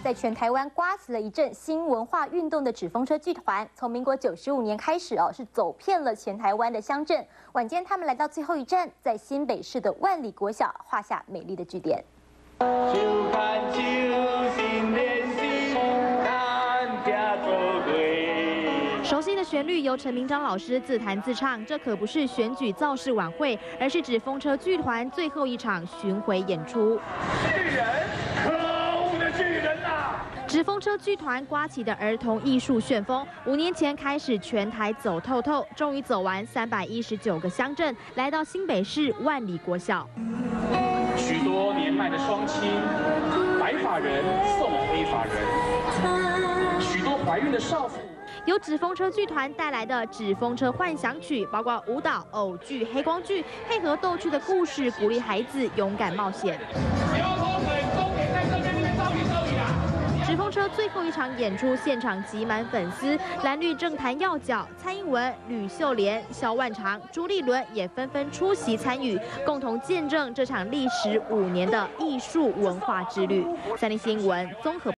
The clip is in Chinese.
在全台湾刮起了一阵新文化运动的纸风车剧团，从民国95年开始是走遍了全台湾的乡镇。晚间他们来到最后一站，在新北市的万里国小画下美丽的句点。 熟悉的旋律由陈明章老师自弹自唱，这可不是选举造势晚会，而是纸风车剧团最后一场巡回演出。 巨人，可恶的巨人呐！ 纸风车剧团刮起的儿童艺术旋风，5年前开始全台走透透，终于走完319个乡镇，来到新北市万里国小。 许多年迈的双亲，白发人送黑发人，许多怀孕的少妇。 由纸风车剧团带来的《纸风车幻想曲》，包括舞蹈、偶剧、黑光剧，配合逗趣的故事，鼓励孩子勇敢冒险。纸风车最后一场演出现场挤满粉丝，蓝绿政坛要角蔡英文、吕秀莲、萧万长、朱立伦也纷纷出席参与，共同见证这场历时5年的艺术文化之旅。三立新闻综合。